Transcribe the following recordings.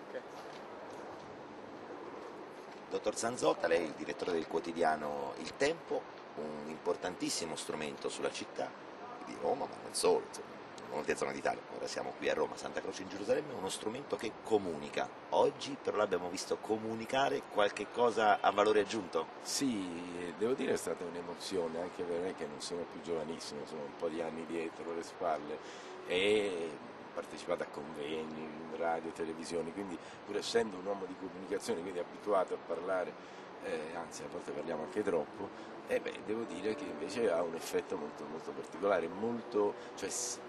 Dottor Zanzotta, lei è il direttore del quotidiano Il Tempo, un importantissimo strumento sulla città di Roma, ma non solo, insomma, in molte zone d'Italia. Ora siamo qui a Roma, Santa Croce in Gerusalemme, uno strumento che comunica. Oggi però l'abbiamo visto comunicare qualche cosa a valore aggiunto. Sì, devo dire è stata un'emozione anche per me che non sono più giovanissimo, sono un po' di anni dietro le spalle e ho partecipato a convegni, in radio, televisioni, quindi pur essendo un uomo di comunicazione, quindi abituato a parlare, anzi a volte parliamo anche troppo, devo dire che invece ha un effetto molto, molto particolare, molto, cioè,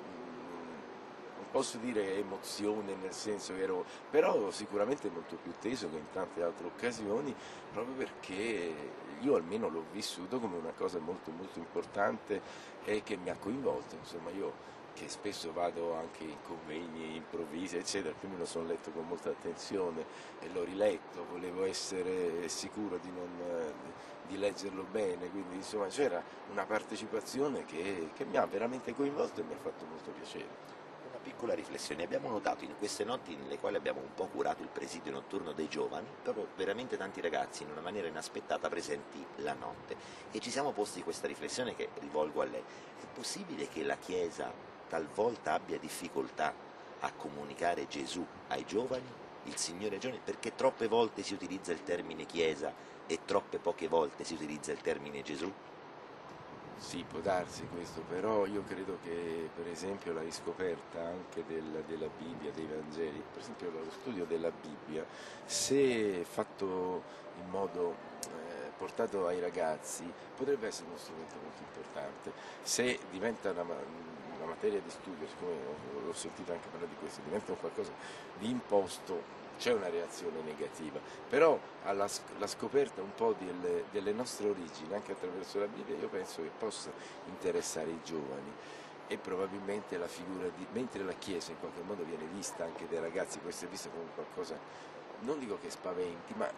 non posso dire emozione nel senso che ero, però sicuramente molto più teso che in tante altre occasioni, proprio perché io almeno l'ho vissuto come una cosa molto molto importante e che mi ha coinvolto, insomma io che spesso vado anche in convegni improvvisi eccetera, quindi lo sono letto con molta attenzione e l'ho riletto, volevo essere sicuro di leggerlo bene, quindi insomma c'era una partecipazione che mi ha veramente coinvolto e mi ha fatto molto piacere. Una piccola riflessione, abbiamo notato in queste notti nelle quali abbiamo un po' curato il presidio notturno dei giovani, proprio veramente tanti ragazzi in una maniera inaspettata presenti la notte e ci siamo posti questa riflessione che rivolgo a lei. È possibile che la Chiesa talvolta abbia difficoltà a comunicare Gesù ai giovani, il Signore ai giovani, perché troppe volte si utilizza il termine Chiesa e troppe poche volte si utilizza il termine Gesù? Sì, può darsi questo, però io credo che per esempio la riscoperta anche della Bibbia, dei Vangeli, per esempio lo studio della Bibbia, se fatto in modo portato ai ragazzi, potrebbe essere uno strumento molto importante. Se diventa una materia di studio, siccome l'ho sentito anche parlare di questo, diventa un qualcosa di imposto, c'è una reazione negativa, però la scoperta un po' delle nostre origini, anche attraverso la Bibbia, io penso che possa interessare i giovani e probabilmente la figura di, mentre la Chiesa in qualche modo viene vista anche dai ragazzi, può essere vista come qualcosa, non dico che spaventi, ma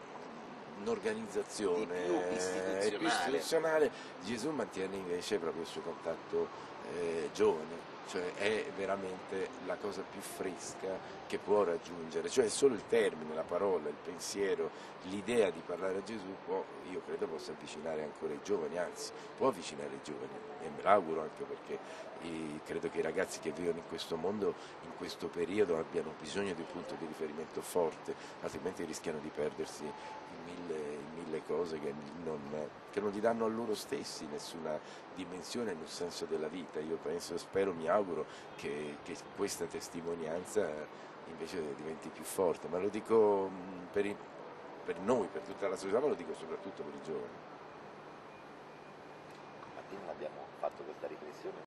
Di più un'organizzazione più istituzionale. istituzionale, Gesù mantiene invece proprio il suo contatto giovane, cioè è veramente la cosa più fresca che può raggiungere, cioè solo il termine, la parola, il pensiero, l'idea di parlare a Gesù può, io credo possa avvicinare ancora i giovani, anzi può avvicinare i giovani e me l'auguro anche perché credo che i ragazzi che vivono in questo mondo in questo periodo abbiano bisogno di un punto di riferimento forte, altrimenti rischiano di perdersi in mille cose che non gli danno a loro stessi nessuna dimensione nel senso della vita. Io penso, spero, mi auguro che questa testimonianza invece diventi più forte, ma lo dico per noi, per tutta la società, ma lo dico soprattutto per i giovani. Mattina abbiamo fatto questa riflessione